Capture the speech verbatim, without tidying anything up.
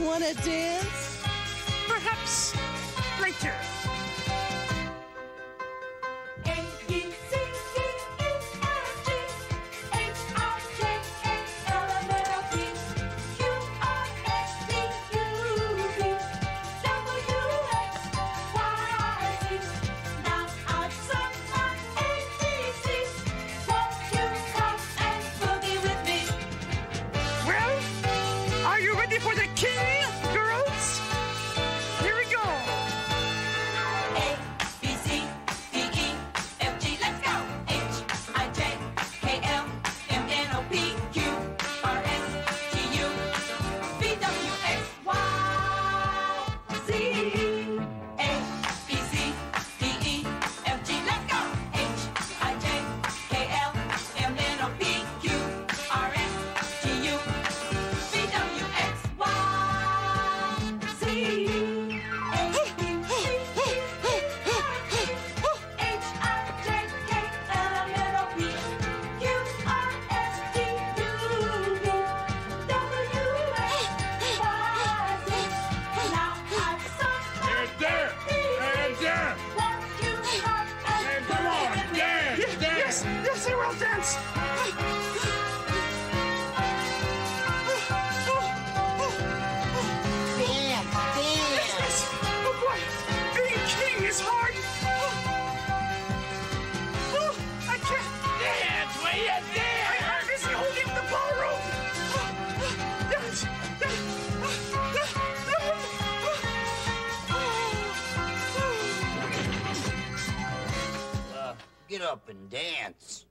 wanna dance? Perhaps later. Are you ready for the king, girls? Here we go. A, B, C, D, E, F, G, let's go. H, I, J, K, L, M, N, O, P, Q, R, S, T, U, V, W, X, Y, Z. A, B, C, D, E, F, G, let's go. H, I, J, K, L, M, N, O, P, Q, R, S, T, U, V, W, X, Y, Z. A, B, C, D, E, H, I, J, K, L, M, N, O, P, Q, R, S, T, U, V, W, X, Y, Z. Now I've sung my And there, and there. Won't you come and And come on, with me? dance, Yes, dance. yes, I will dance. Dance, dance. Yes. Oh boy, being king is hard. Oh, I can't. Dance, will you dance? I'm busy holding the ballroom. Yes. Uh, get up and dance.